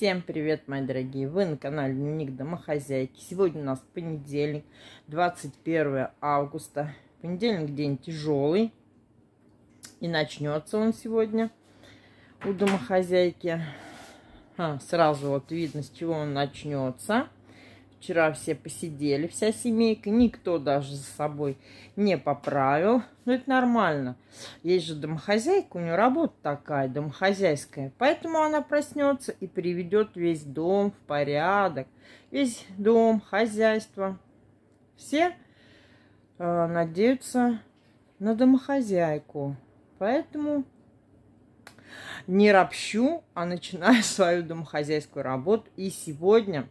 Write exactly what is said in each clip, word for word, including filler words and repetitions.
Всем привет, мои дорогие! Вы на канале Дневник Домохозяйки. Сегодня у нас понедельник, двадцать первое августа. Понедельник день тяжелый. И начнется он сегодня у домохозяйки. А, сразу вот видно, с чего он начнется. Вчера все посидели, вся семейка. Никто даже за собой не поправил. Но это нормально. Есть же домохозяйка, у нее работа такая, домохозяйская. Поэтому она проснется и приведет весь дом в порядок. Весь дом, хозяйство. Все э, надеются на домохозяйку. Поэтому не ропщу, а начинаю свою домохозяйскую работу. И сегодня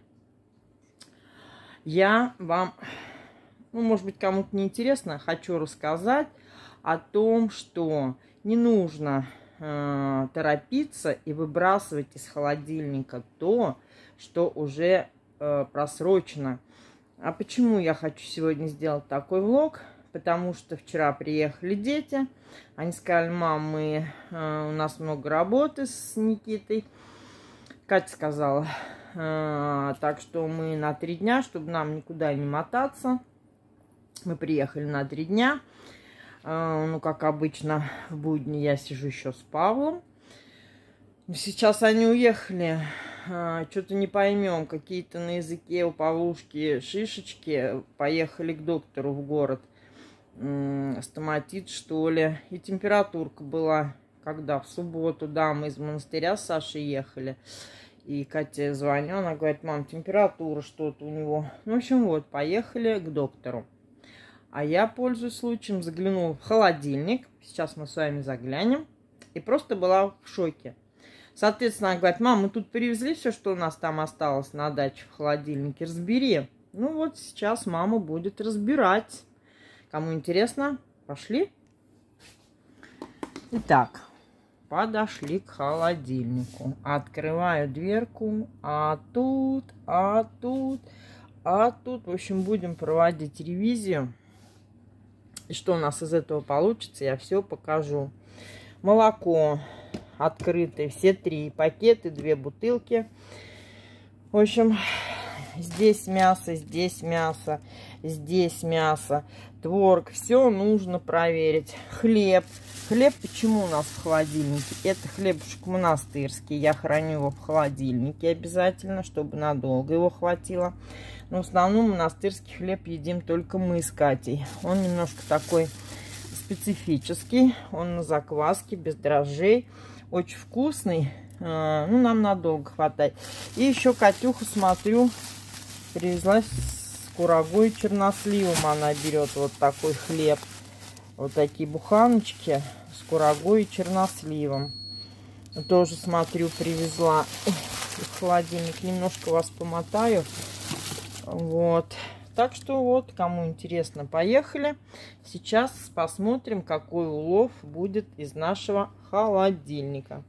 я вам, ну, может быть, кому-то не интересно, хочу рассказать о том, что не нужно э, торопиться и выбрасывать из холодильника то, что уже э, просрочено. А почему я хочу сегодня сделать такой влог? Потому что вчера приехали дети, они сказали: мам, мы, э, у нас много работы с Никитой. Катя сказала: э, так что мы на три дня, чтобы нам никуда не мотаться. Мы приехали на три дня. Э, ну, как обычно, в будни я сижу еще с Павлом. Сейчас они уехали. Э, что-то не поймем. Какие-то на языке у Павлушки шишечки. Поехали к доктору в город. Э, стоматит, что ли. И температурка была. Когда? В субботу. Да, мы из монастыря с Сашей ехали. И Катя звонила, она говорит: мам, температура что-то у него. Ну, в общем, вот, поехали к доктору. А я, пользуясь случаем, заглянула в холодильник. Сейчас мы с вами заглянем. И просто была в шоке. Соответственно, она говорит: мам, мы тут привезли все, что у нас там осталось на даче в холодильнике. Разбери. Ну, вот сейчас мама будет разбирать. Кому интересно, пошли. Итак. Подошли к холодильнику. Открываю дверку. А тут, а тут, а тут. В общем, будем проводить ревизию. И что у нас из этого получится, я все покажу. Молоко открытое. Все три пакеты, две бутылки. В общем, здесь мясо, здесь мясо, здесь мясо. Творог. Все нужно проверить. Хлеб. Хлеб почему у нас в холодильнике? Это хлебушек монастырский. Я храню его в холодильнике обязательно, чтобы надолго его хватило. Но в основном монастырский хлеб едим только мы с Катей. Он немножко такой специфический. Он на закваске, без дрожжей. Очень вкусный. Ну, нам надолго хватает. И еще Катюха, смотрю, привезла с курагой и черносливом. Она берет вот такой хлеб. Вот такие буханочки с курагой и черносливом. Тоже, смотрю, привезла в холодильник. Немножко вас помотаю. Вот. Так что вот, кому интересно, поехали. Сейчас посмотрим, какой улов будет из нашего холодильника.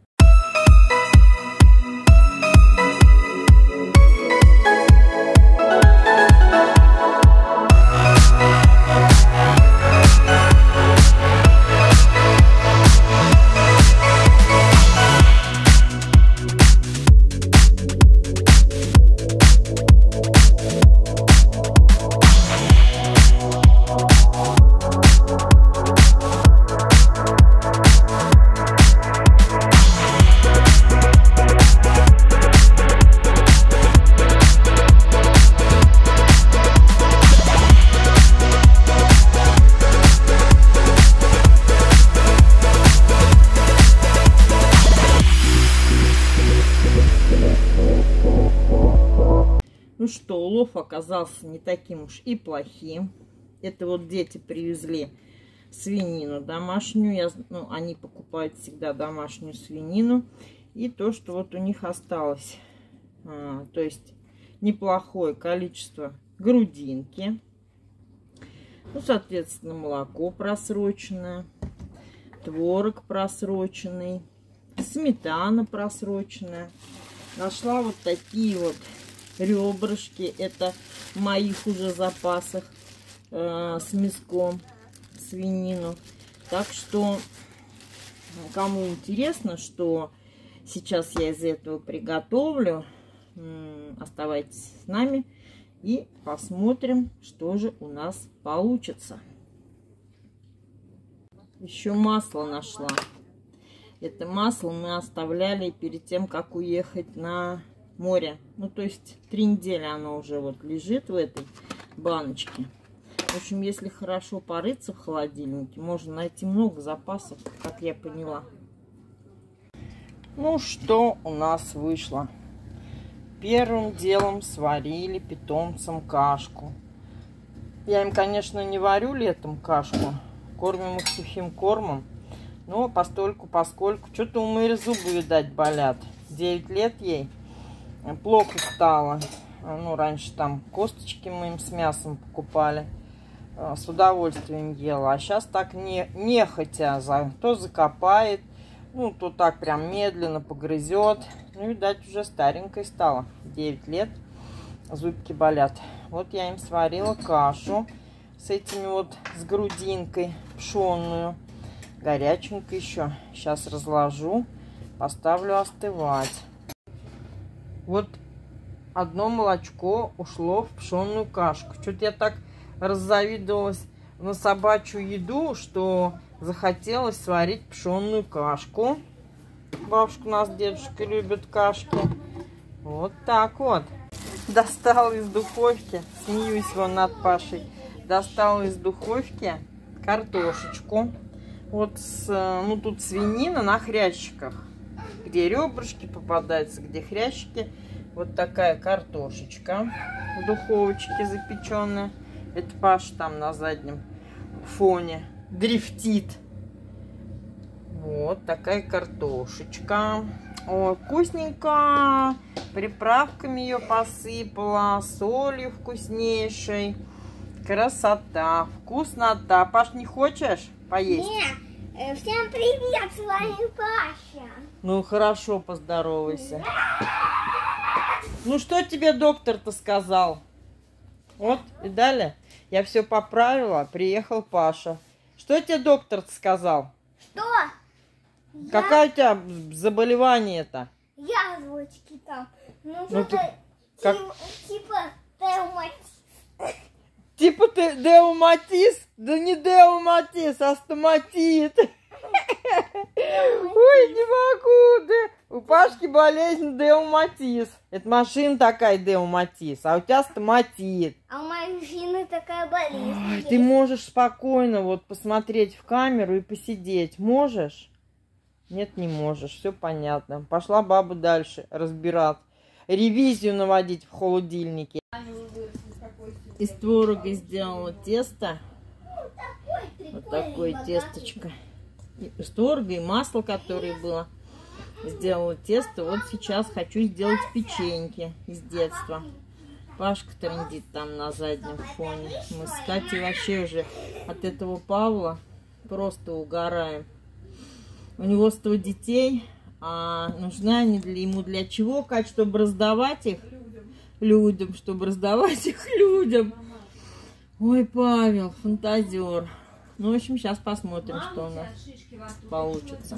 Ну что, улов оказался не таким уж и плохим. Это вот дети привезли свинину домашнюю. Я, ну, они покупают всегда домашнюю свинину. И то, что вот у них осталось. А, то есть неплохое количество грудинки. Ну, соответственно, молоко просроченное. Творог просроченный. Сметана просроченная. Нашла вот такие вот ребрышки, это в моих уже запасах э, с мяском, свинину. Так что, кому интересно, что Сейчас я из этого приготовлю. Оставайтесь с нами и посмотрим, что же у нас получится. Еще масло нашла. Это масло мы оставляли перед тем, как уехать на море. Ну, то есть три недели оно уже вот лежит в этой баночке. В общем, если хорошо порыться в холодильнике, можно найти много запасов, как я поняла. Ну, что у нас вышло? Первым делом сварили питомцам кашку. Я им, конечно, не варю летом кашку. Кормим их сухим кормом. Но постольку, поскольку, что-то у Мэри зубы, видать, болят. девять лет ей. Плохо стало. Ну, раньше там косточки мы им с мясом покупали. С удовольствием ела. А сейчас так не, нехотя. За, то закопает, ну, то так прям медленно погрызет. Ну, видать, уже старенькой стала. девять лет. Зубки болят. Вот я им сварила кашу с этими вот, с грудинкой пшенную. Горяченькая еще. Сейчас разложу, поставлю остывать. Вот одно молочко ушло в пшенную кашку. Что-то я так раззавидовалась на собачью еду, что захотелось сварить пшенную кашку. Бабушка у нас, дедушка любят кашки. Вот так вот. Достала из духовки, смеюсь вон над Пашей, достала из духовки картошечку. Вот, с, ну, тут свинина на хрящиках. Где ребрышки попадаются, где хрящики. Вот такая картошечка в духовочке запеченная. Это Паша там на заднем фоне дрифтит. Вот такая картошечка. О, вкусненько. Приправками ее посыпала. Солью вкуснейшей. Красота. Вкуснота. Паш, не хочешь поесть? Нет. Всем привет, с вами Паша. Ну, хорошо, поздоровайся. Ну, что тебе доктор-то сказал? Вот, и далее. Я все поправила, приехал Паша. Что тебе доктор-то сказал? Что? Какое у тебя заболевание-то? Язвочки там. Ну, Ну, что-то ты как- типа деуматиз. Типа ты деуматиз? Да не деуматиз, а стоматит. Ой, не могу. Да. У Пашки болезнь деуматиз. Это машина такая деуматиз, а у тебя стоматит. А у моей мужчины такая болезнь. Ой, есть. ты можешь спокойно вот посмотреть в камеру и посидеть. Можешь? Нет, не можешь. Все понятно. Пошла баба дальше разбирать. Ревизию наводить в холодильнике. Из творога сделала тесто. Вот такое тесточко. Из творога и масла, которое было. Сделала тесто. Вот сейчас хочу сделать печеньки из детства. Пашка трындит там на заднем фоне. Мы с Катей вообще уже от этого Павла просто угораем. У него сто детей, а нужны они для, ему для чего, Кать? Чтобы раздавать их людям, чтобы раздавать их людям. Ой, Павел, фантазер. Ну, в общем, сейчас посмотрим, что у нас получится.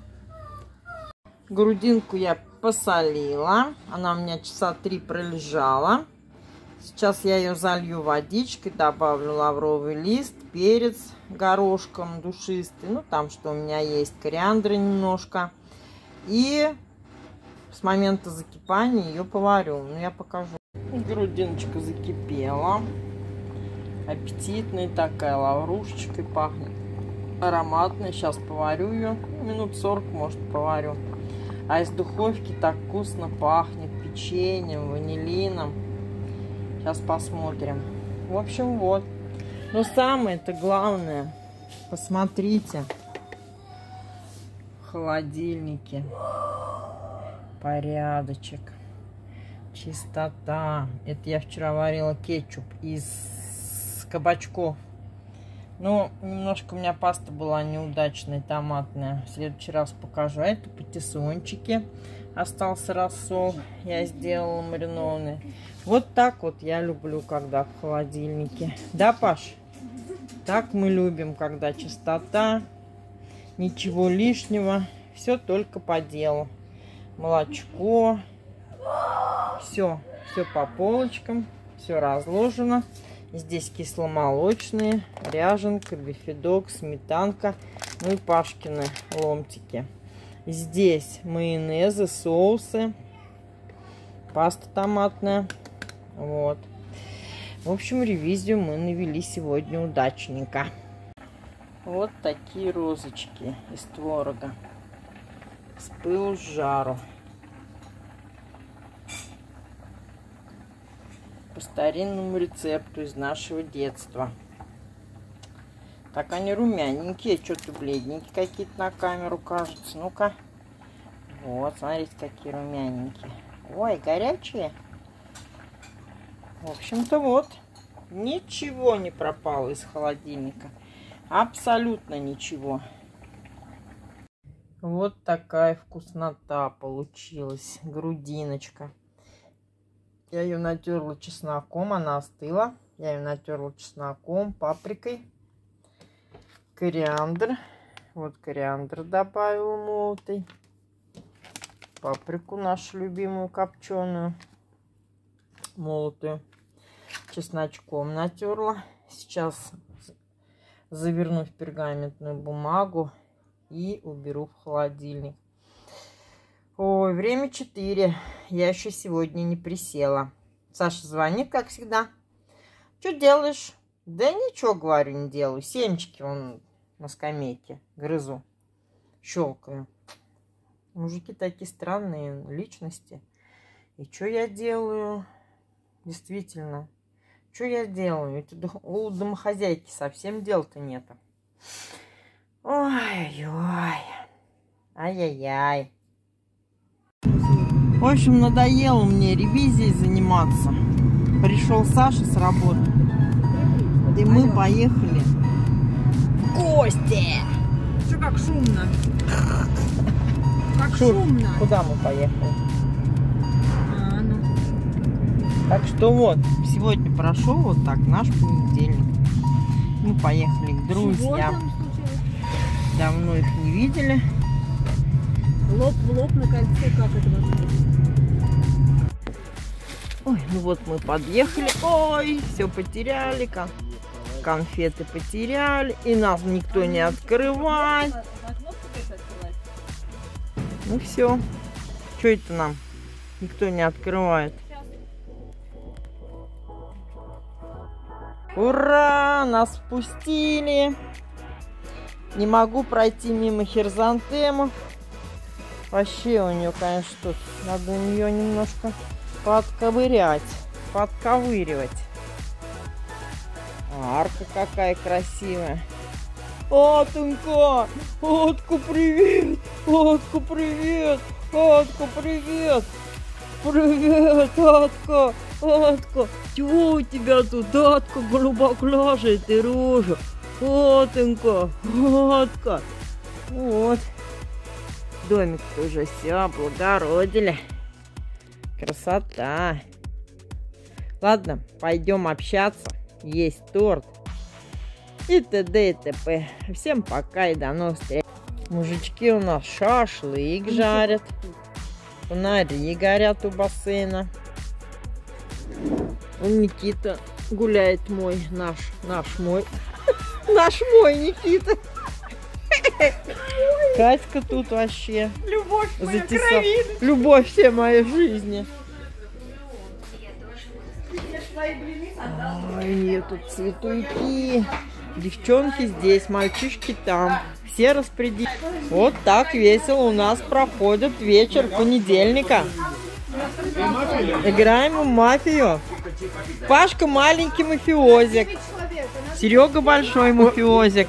Грудинку я посолила. Она у меня часа три пролежала. Сейчас я ее залью водичкой, добавлю лавровый лист, перец горошком душистый. Ну, там что у меня есть, кориандра немножко. И с момента закипания ее поварю. Ну, я покажу. Грудиночка закипела. Аппетитная такая, лаврушечкой пахнет. Ароматная. Сейчас поварю ее. Минут сорок, может, поварю. А из духовки так вкусно пахнет печеньем, ванилином. Сейчас посмотрим. В общем, вот. Но самое-то главное, посмотрите. В холодильнике. Порядочек. Чистота. Это я вчера варила кетчуп из кабачков. Ну, немножко у меня паста была неудачная, томатная. В следующий раз покажу. А это патиссончики. Остался рассол. Я сделала маринованный. Вот так вот я люблю, когда в холодильнике. Да, Паш? Так мы любим, когда чистота, ничего лишнего. Все только по делу. молочко. Все, все по полочкам, все разложено. Здесь кисломолочные, ряженка, бифидок, сметанка, ну и Пашкины ломтики. Здесь майонезы, соусы, паста томатная. Вот. В общем, ревизию мы навели сегодня удачненько. Вот такие розочки из творога. С пылу с жару. По старинному рецепту из нашего детства. Так они румяненькие, что-то бледненькие какие-то на камеру кажутся. Ну-ка. Вот, смотрите, какие румяненькие. Ой, горячие. В общем-то, вот. Ничего не пропало из холодильника. Абсолютно ничего. Вот такая вкуснота получилась. Грудиночка. Я ее натерла чесноком, она остыла. Я ее натерла чесноком, паприкой, кориандр. Вот кориандр добавила молотый. Паприку нашу любимую копченую, молотую. Чесночком натерла. Сейчас заверну в пергаментную бумагу и уберу в холодильник. Ой, время четыре. Я еще сегодня не присела. Саша звонит, как всегда. Что делаешь? Да ничего, говорю, не делаю. Семечки вон на скамейке грызу. Щелкаю. Мужики такие странные личности. И что я делаю? Действительно. Что я делаю? У домохозяйки совсем дела-то нету. Ой-ой. Ай-яй-яй. В общем, надоело мне ревизией заниматься. Пришел Саша с работы. И мы поехали в гости. Что как шумно? Как Шур, шумно. куда мы поехали? А, ну. Так что вот, сегодня прошел вот так наш понедельник. Мы поехали к друзьям. Давно их не видели. Лоб в лоб на кольце, как это возможно? Ой, ну вот мы подъехали. Ой, все потеряли. Кон конфеты потеряли. И нас никто не открывает. Ну все. Что это нам? Никто не открывает. Ура! Нас впустили. Не могу пройти мимо хризантемов. Вообще у нее, конечно, тут надо ее немножко подковырять, подковыривать. Арка какая красивая. Атенька! Атка, привет! Атка, привет! Атка, привет! Привет, Атка! Атка! Чего у тебя тут, Атка, голубоглазая ты рожа? Атенька! Атка! Вот. Домик-то уже все облагородили. Красота. Ладно, пойдем общаться. Есть торт. И т.д. и т.п. Всем пока и до новых встреч. Мужички у нас шашлык жарят. Фонари горят у бассейна. Никита гуляет мой, наш, наш мой. Наш мой Никита. Катька тут вообще. Любовь моя Затесав... кровина. Любовь всей моей жизни. Ой, нет, тут цветуйки. Девчонки здесь, мальчишки там. Все распределены. Вот так весело у нас проходит вечер понедельника. Играем в мафию. Пашка маленький мафиозик. Серега большой мафиозик.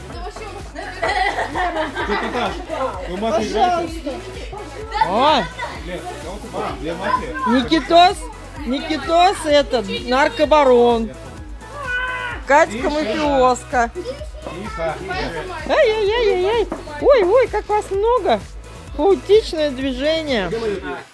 Ой. Никитос, Никитос этот, наркобарон. Катька мафиозка. Ай-яй-яй-яй-яй. Ой, ой, как вас много. Хаотичное движение.